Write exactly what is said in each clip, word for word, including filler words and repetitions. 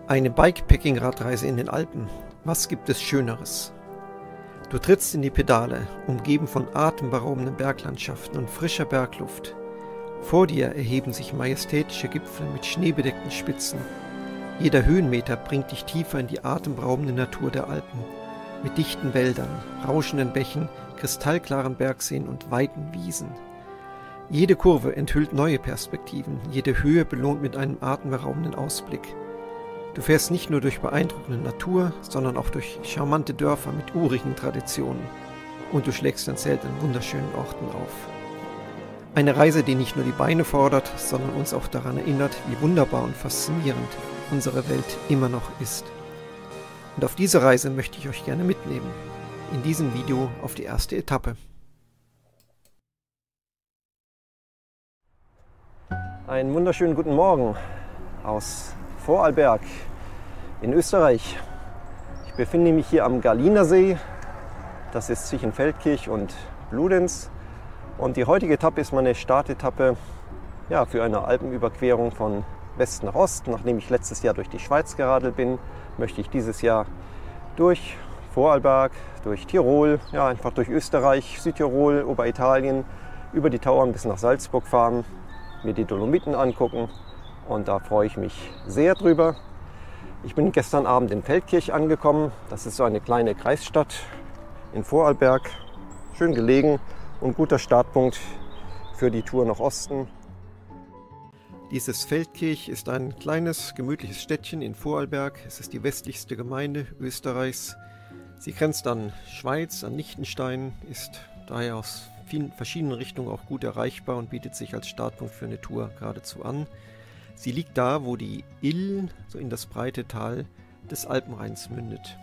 Eine Bikepacking-Radreise in den Alpen. Was gibt es Schöneres? Du trittst in die Pedale, umgeben von atemberaubenden Berglandschaften und frischer Bergluft. Vor dir erheben sich majestätische Gipfel mit schneebedeckten Spitzen. Jeder Höhenmeter bringt dich tiefer in die atemberaubende Natur der Alpen, mit dichten Wäldern, rauschenden Bächen, kristallklaren Bergseen und weiten Wiesen. Jede Kurve enthüllt neue Perspektiven, jede Höhe belohnt mit einem atemberaubenden Ausblick. Du fährst nicht nur durch beeindruckende Natur, sondern auch durch charmante Dörfer mit urigen Traditionen. Und du schlägst dein Zelt an wunderschönen Orten auf. Eine Reise, die nicht nur die Beine fordert, sondern uns auch daran erinnert, wie wunderbar und faszinierend unsere Welt immer noch ist. Und auf diese Reise möchte ich euch gerne mitnehmen. In diesem Video auf die erste Etappe. Einen wunderschönen guten Morgen aus Vorarlberg in Österreich. Ich befinde mich hier am Galiner See. Das ist zwischen Feldkirch und Bludenz. Und die heutige Etappe ist meine Startetappe ja, für eine Alpenüberquerung von Westen nach Osten. Nachdem ich letztes Jahr durch die Schweiz geradelt bin, möchte ich dieses Jahr durch Vorarlberg, durch Tirol, ja, einfach durch Österreich, Südtirol, Oberitalien, über die Tauern bis nach Salzburg fahren, mir die Dolomiten angucken. Und da freue ich mich sehr drüber. Ich bin gestern Abend in Feldkirch angekommen. Das ist so eine kleine Kreisstadt in Vorarlberg. Schön gelegen und guter Startpunkt für die Tour nach Osten. Dieses Feldkirch ist ein kleines, gemütliches Städtchen in Vorarlberg. Es ist die westlichste Gemeinde Österreichs. Sie grenzt an Schweiz, an Liechtenstein, ist daher aus vielen verschiedenen Richtungen auch gut erreichbar und bietet sich als Startpunkt für eine Tour geradezu an. Sie liegt da, wo die Ill so in das breite Tal des Alpenrheins mündet.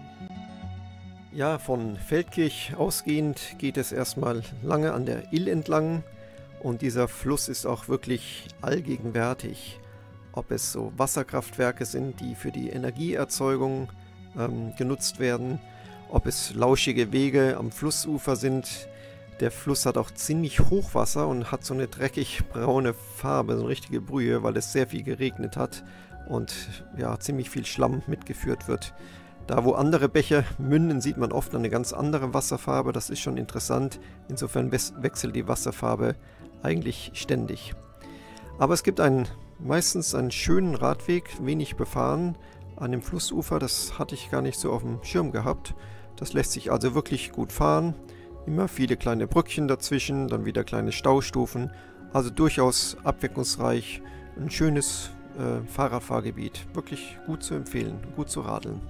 Ja, von Feldkirch ausgehend geht es erstmal lange an der Ill entlang und dieser Fluss ist auch wirklich allgegenwärtig. Ob es so Wasserkraftwerke sind, die für die Energieerzeugung ähm, genutzt werden, ob es lauschige Wege am Flussufer sind. Der Fluss hat auch ziemlich Hochwasser und hat so eine dreckig-braune Farbe, so eine richtige Brühe, weil es sehr viel geregnet hat und ja, ziemlich viel Schlamm mitgeführt wird. Da, wo andere Bäche münden, sieht man oft eine ganz andere Wasserfarbe. Das ist schon interessant. Insofern wechselt die Wasserfarbe eigentlich ständig. Aber es gibt einen, meistens einen schönen Radweg, wenig befahren, an dem Flussufer. Das hatte ich gar nicht so auf dem Schirm gehabt. Das lässt sich also wirklich gut fahren. Immer viele kleine Brückchen dazwischen, dann wieder kleine Staustufen. Also durchaus abwechslungsreich. Ein schönes äh, Fahrradfahrgebiet. Wirklich gut zu empfehlen, gut zu radeln.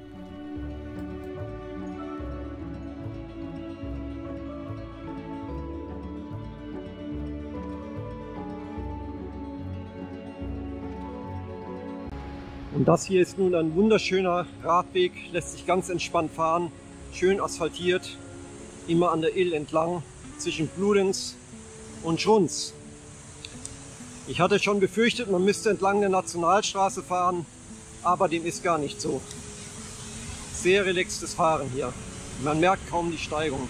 Und das hier ist nun ein wunderschöner Radweg, lässt sich ganz entspannt fahren, schön asphaltiert. Immer an der Ill entlang, zwischen Bludenz und Schrunz. Ich hatte schon befürchtet, man müsste entlang der Nationalstraße fahren, aber dem ist gar nicht so. Sehr relaxtes Fahren hier. Man merkt kaum die Steigung.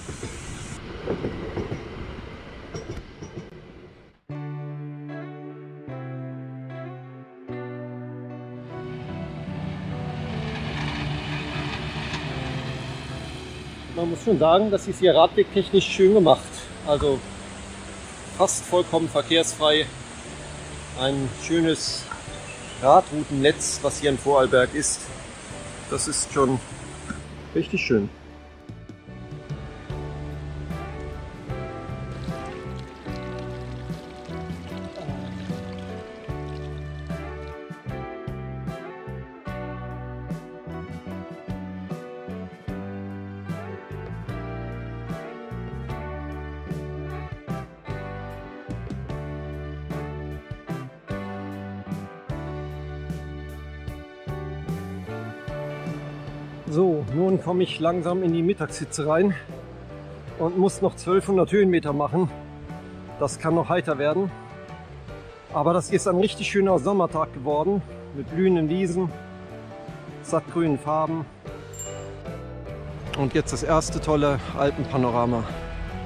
Man muss schon sagen, das ist hier radwegtechnisch schön gemacht. Also fast vollkommen verkehrsfrei. Ein schönes Radroutennetz, was hier in Vorarlberg ist. Das ist schon richtig schön. So, nun komme ich langsam in die Mittagshitze rein und muss noch zwölfhundert Höhenmeter machen. Das kann noch heiter werden. Aber das hier ist ein richtig schöner Sommertag geworden mit blühenden Wiesen, sattgrünen Farben. Und jetzt das erste tolle Alpenpanorama.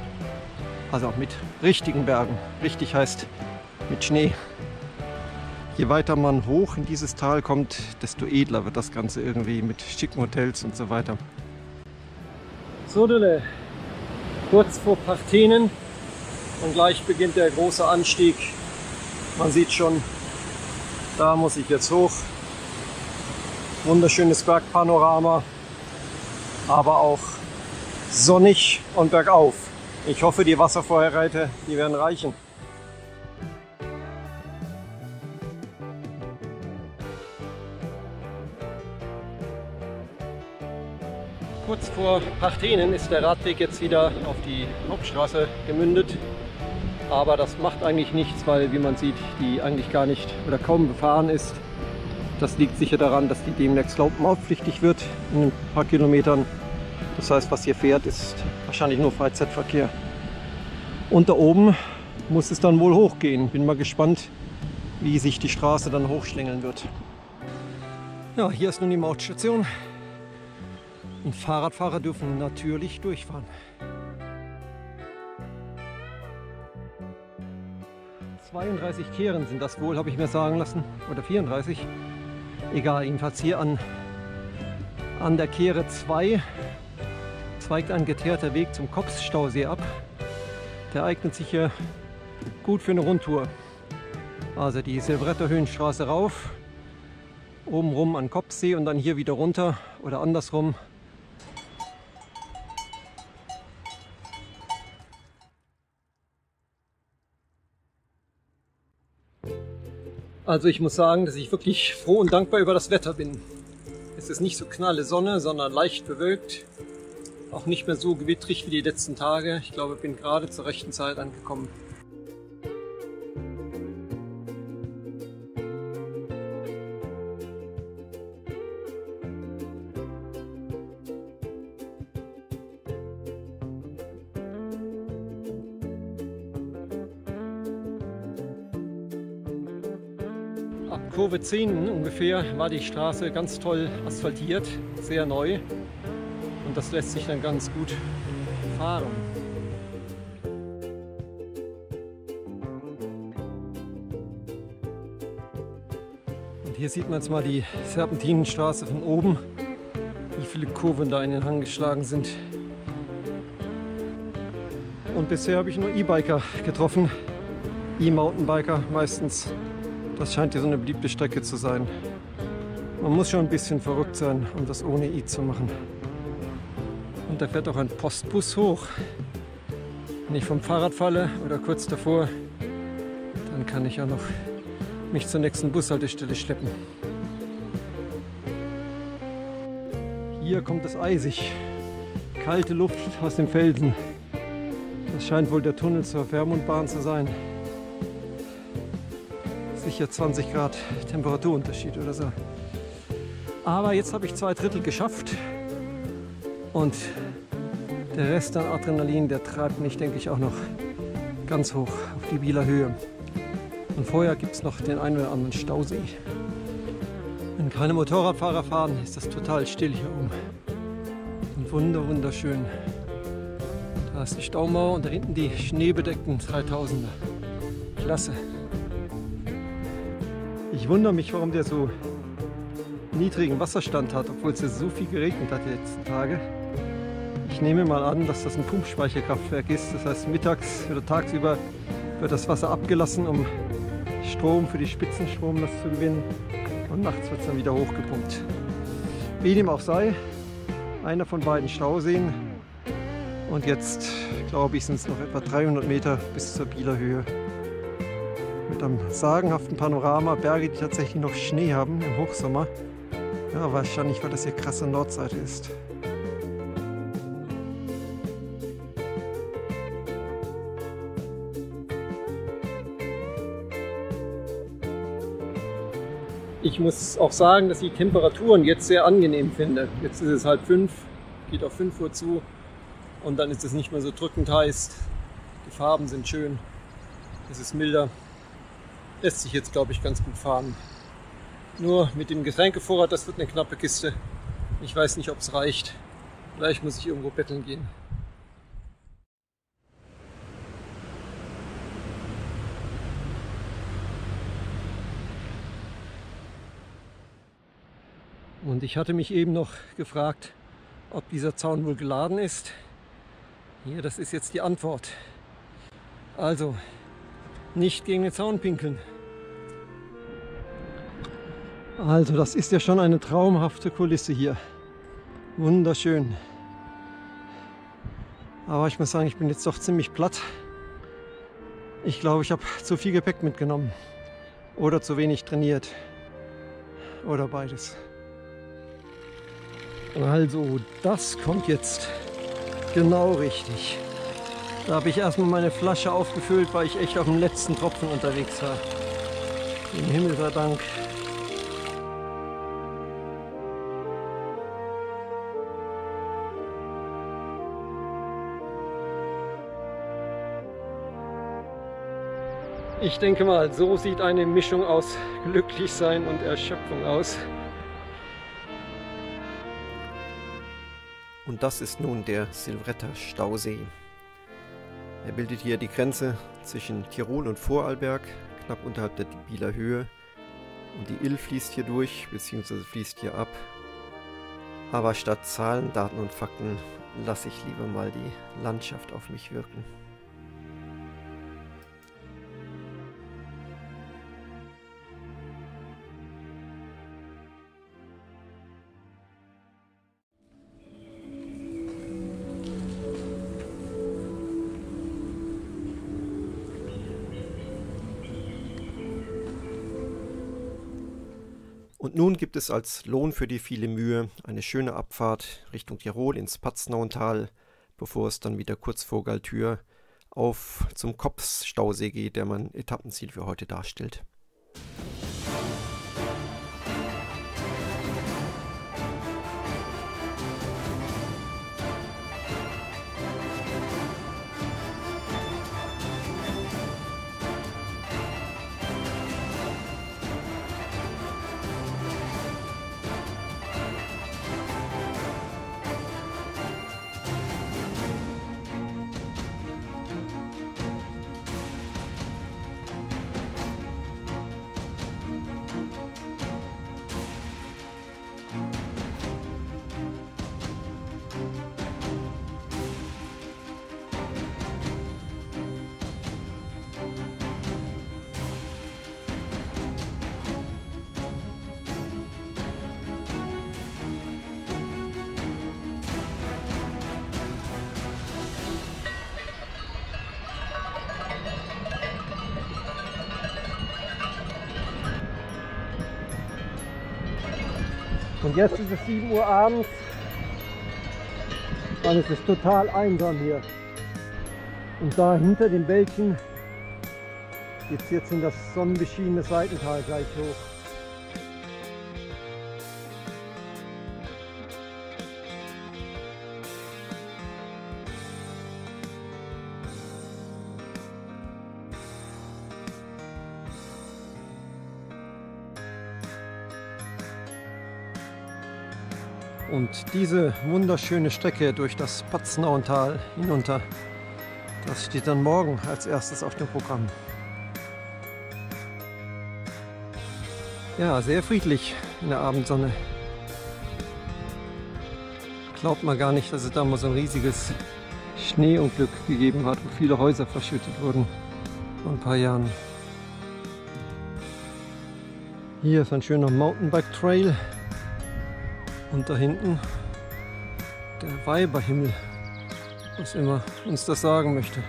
Also mit richtigen Bergen. Richtig heißt mit Schnee. Je weiter man hoch in dieses Tal kommt, desto edler wird das Ganze irgendwie mit schicken Hotels und so weiter. So, Dille, kurz vor Parthenen und gleich beginnt der große Anstieg. Man sieht schon, da muss ich jetzt hoch. Wunderschönes Bergpanorama, aber auch sonnig und bergauf. Ich hoffe, die Wasservorräte, die werden reichen. Kurz vor Parthenen ist der Radweg jetzt wieder auf die Hauptstraße gemündet. Aber das macht eigentlich nichts, weil, wie man sieht, die eigentlich gar nicht oder kaum befahren ist. Das liegt sicher daran, dass die demnächst mautpflichtig wird in ein paar Kilometern. Das heißt, was hier fährt, ist wahrscheinlich nur Freizeitverkehr. Und da oben muss es dann wohl hochgehen. Bin mal gespannt, wie sich die Straße dann hochschlängeln wird. Ja, hier ist nun die Mautstation. Und Fahrradfahrer dürfen natürlich durchfahren. zweiunddreißig Kehren sind das wohl, habe ich mir sagen lassen. Oder vierunddreißig. Egal, jedenfalls hier an, an der Kehre zwei zweigt ein geteerter Weg zum Kopsstausee ab. Der eignet sich hier gut für eine Rundtour. Also die Silvretta Höhenstraße rauf, oben rum an Kopsee und dann hier wieder runter oder andersrum. Also ich muss sagen, dass ich wirklich froh und dankbar über das Wetter bin. Es ist nicht so knalle Sonne, sondern leicht bewölkt. Auch nicht mehr so gewittrig wie die letzten Tage. Ich glaube, ich bin gerade zur rechten Zeit angekommen. Ab Kurve zehn ungefähr war die Straße ganz toll asphaltiert, sehr neu und das lässt sich dann ganz gut fahren. Und hier sieht man jetzt mal die Serpentinenstraße von oben, wie viele Kurven da in den Hang geschlagen sind. Und bisher habe ich nur E-Biker getroffen, E-Mountainbiker meistens. Das scheint hier so eine beliebte Strecke zu sein. Man muss schon ein bisschen verrückt sein, um das ohne E zu machen. Und da fährt auch ein Postbus hoch. Wenn ich vom Fahrrad falle oder kurz davor, dann kann ich auch noch mich zur nächsten Bushaltestelle schleppen. Hier kommt es eisig. Kalte Luft aus dem Felsen. Das scheint wohl der Tunnel zur Fährmundbahn zu sein. Sicher zwanzig Grad Temperaturunterschied oder so. Aber jetzt habe ich zwei Drittel geschafft und der Rest an Adrenalin, der treibt mich, denke ich, auch noch ganz hoch auf die Bieler Höhe. Und vorher gibt es noch den einen oder anderen Stausee. Wenn keine Motorradfahrer fahren, ist das total still hier oben. Und wunder, wunderschön. Da ist die Staumauer und da hinten die schneebedeckten dreitausender. Klasse. Ich wundere mich, warum der so niedrigen Wasserstand hat, obwohl es ja so viel geregnet hat die letzten Tage. Ich nehme mal an, dass das ein Pumpspeicherkraftwerk ist. Das heißt, mittags oder tagsüber wird das Wasser abgelassen, um Strom für die Spitzenstromlast zu gewinnen. Und nachts wird es dann wieder hochgepumpt. Wie dem auch sei, einer von beiden Stauseen. Und jetzt, glaube ich, sind es noch etwa dreihundert Meter bis zur Bieler Höhe. Mit einem sagenhaften Panorama, Berge, die tatsächlich noch Schnee haben im Hochsommer. Ja, wahrscheinlich, weil das hier krasse Nordseite ist. Ich muss auch sagen, dass ich die Temperaturen jetzt sehr angenehm finde. Jetzt ist es halb fünf, geht auf fünf Uhr zu und dann ist es nicht mehr so drückend heiß. Die Farben sind schön, es ist milder. Lässt sich jetzt, glaube ich, ganz gut fahren. Nur mit dem Getränkevorrat, das wird eine knappe Kiste. Ich weiß nicht, ob es reicht. Vielleicht muss ich irgendwo betteln gehen. Und ich hatte mich eben noch gefragt, ob dieser Zaun wohl geladen ist. Hier, das ist jetzt die Antwort. Also, nicht gegen den Zaun pinkeln. Also, das ist ja schon eine traumhafte Kulisse hier. Wunderschön. Aber ich muss sagen, ich bin jetzt doch ziemlich platt. Ich glaube, ich habe zu viel Gepäck mitgenommen. Oder zu wenig trainiert. Oder beides. Also, das kommt jetzt genau richtig. Da habe ich erstmal meine Flasche aufgefüllt, weil ich echt auf dem letzten Tropfen unterwegs war. Dem Himmel sei Dank. Ich denke mal, so sieht eine Mischung aus Glücklichsein und Erschöpfung aus. Und das ist nun der Silvretta-Stausee. Er bildet hier die Grenze zwischen Tirol und Vorarlberg, knapp unterhalb der Bieler Höhe. Und die Ill fließt hier durch, beziehungsweise fließt hier ab. Aber statt Zahlen, Daten und Fakten lasse ich lieber mal die Landschaft auf mich wirken. Und nun gibt es als Lohn für die viele Mühe eine schöne Abfahrt Richtung Tirol ins Paznauntal, bevor es dann wieder kurz vor Galtür auf zum Kops-Stausee geht, der mein Etappenziel für heute darstellt. Und jetzt ist es sieben Uhr abends und es ist total einsam hier. Und da hinter dem Wäldchen geht es jetzt in das sonnenbeschienene Seitental gleich hoch. Und diese wunderschöne Strecke durch das Paznauntal hinunter, das steht dann morgen als erstes auf dem Programm. Ja, sehr friedlich in der Abendsonne. Glaubt man gar nicht, dass es da mal so ein riesiges Schneeunglück gegeben hat, wo viele Häuser verschüttet wurden vor ein paar Jahren. Hier ist ein schöner Mountainbike-Trail. Und da hinten der Weiberhimmel, was immer uns das sagen möchte.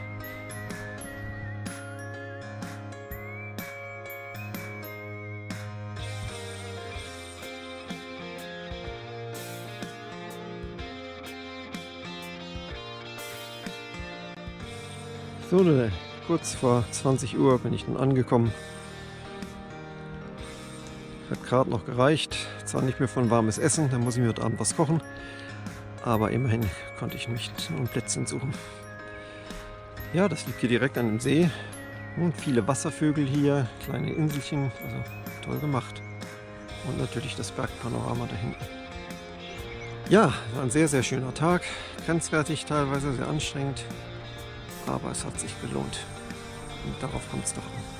So Leute, kurz vor zwanzig Uhr bin ich nun angekommen. Hat gerade noch gereicht, zwar nicht mehr von warmes Essen, da muss ich mir heute Abend was kochen, aber immerhin konnte ich mich ein Plätzchen suchen. Ja, das liegt hier direkt an dem See und viele Wasservögel hier, kleine Inselchen, also toll gemacht. Und natürlich das Bergpanorama da hinten. Ja, war ein sehr, sehr schöner Tag, grenzwertig teilweise, sehr anstrengend, aber es hat sich gelohnt und darauf kommt es doch an.